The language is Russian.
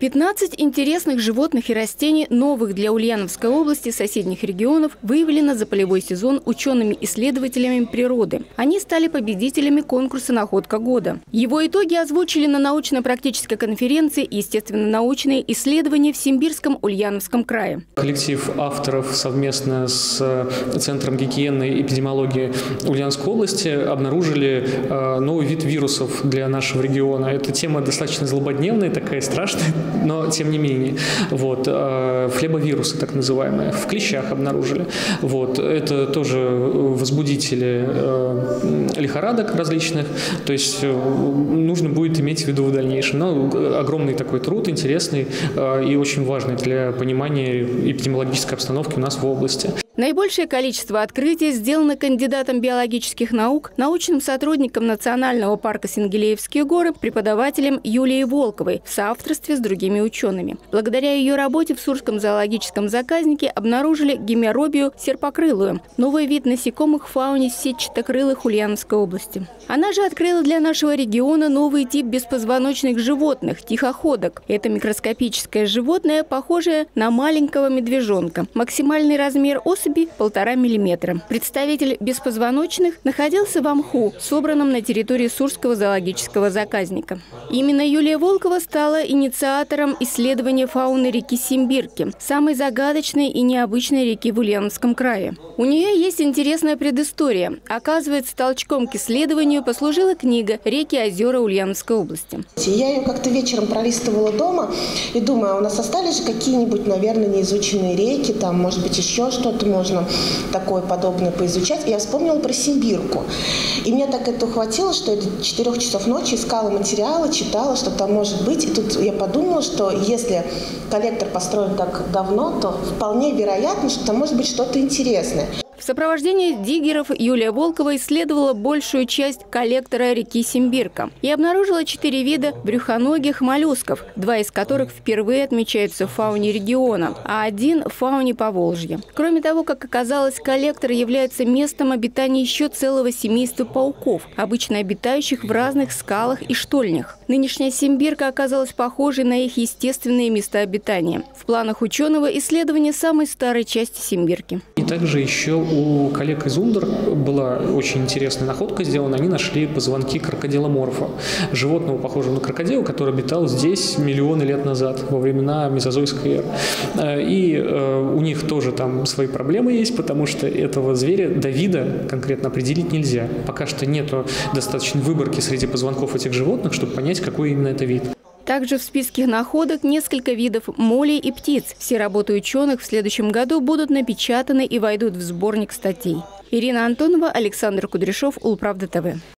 15 интересных животных и растений, новых для Ульяновской области и соседних регионов, выявлено за полевой сезон учеными-исследователями природы. Они стали победителями конкурса «Находка года». Его итоги озвучили на научно-практической конференции «Естественно-научные исследования в Симбирском Ульяновском крае». Коллектив авторов совместно с Центром гигиены и эпидемиологии Ульяновской области обнаружили новый вид вирусов для нашего региона. Эта тема достаточно злободневная, такая страшная, но тем не менее. Флебовирусы, так называемые, в клещах обнаружили. Это тоже возбудители лихорадок различных, то есть нужно будет иметь в виду в дальнейшем. Но огромный такой труд, интересный и очень важный для понимания эпидемиологической обстановки у нас в области. Наибольшее количество открытий сделано кандидатом биологических наук, научным сотрудником Национального парка Сенгилеевские горы, преподавателем Юлией Волковой в соавторстве с другими учеными. Благодаря ее работе в Сурском зоологическом заказнике обнаружили гемеробию серпокрылую, новый вид насекомых в фауне сетчатокрылых Ульяновской области. Она же открыла для нашего региона новый тип беспозвоночных животных – тихоходок. Это микроскопическое животное, похожее на маленького медвежонка. Максимальный размер особи – 1,5 мм. Представитель беспозвоночных находился в мху, собранном на территории Сурского зоологического заказника. Именно Юлия Волкова стала инициатором исследования фауны реки Симбирки, самой загадочной и необычной реки в Ульяновском крае. У нее есть интересная предыстория. Оказывается, толчком к исследованию послужила книга «Реки и озера Ульяновской области». Я ее как-то вечером пролистывала дома и думаю, у нас остались же какие-нибудь, наверное, неизученные реки, там, может быть, еще что-то можно такое подобное поизучать. И я вспомнила про Симбирку. И меня так это ухватило, что я до 4 часов ночи искала материалы, читала, что там может быть. И тут я подумала, что если коллектор построен так давно, то вполне вероятно, что там может быть что-то интересное. В сопровождении диггеров Юлия Волкова исследовала большую часть коллектора реки Симбирка и обнаружила 4 вида брюхоногих моллюсков, 2 из которых впервые отмечаются в фауне региона, а 1 в фауне Поволжья. Кроме того, как оказалось, коллектор является местом обитания еще целого семейства пауков, обычно обитающих в разных скалах и штольнях. Нынешняя Симбирка оказалась похожей на их естественные места обитания. В планах ученого исследование самой старой части Симбирки. И также еще у коллег из Ундер была очень интересная находка сделана. Они нашли позвонки крокодиломорфа, животного, похожего на крокодила, который обитал здесь миллионы лет назад, во времена мезозойской эры. И у них тоже там свои проблемы есть, потому что этого зверя до вида конкретно определить нельзя. Пока что нет достаточной выборки среди позвонков этих животных, чтобы понять, какой именно это вид. Также в списке находок несколько видов молей и птиц. Все работы ученых в следующем году будут напечатаны и войдут в сборник статей. Ирина Антонова, Александр Кудряшов, Улправда ТВ.